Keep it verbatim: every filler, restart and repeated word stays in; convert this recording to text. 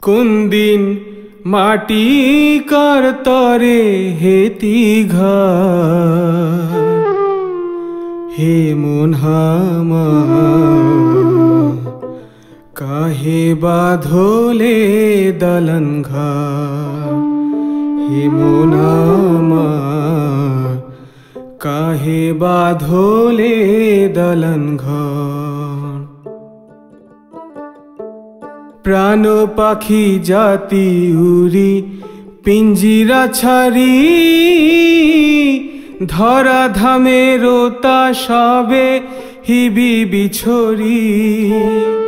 কোন দিন মাটি কার তরে হেতি ঘর হে মন আমার কাহে বাঁধলে দলন ঘর হে মন আমার কাহে বাঁধলে দলন ঘর প্রাণ পাখি জাতি উড়ি পিঞ্জিরা ছাড়ি ধরা ধামের তা সবে হিবি বিছড়ি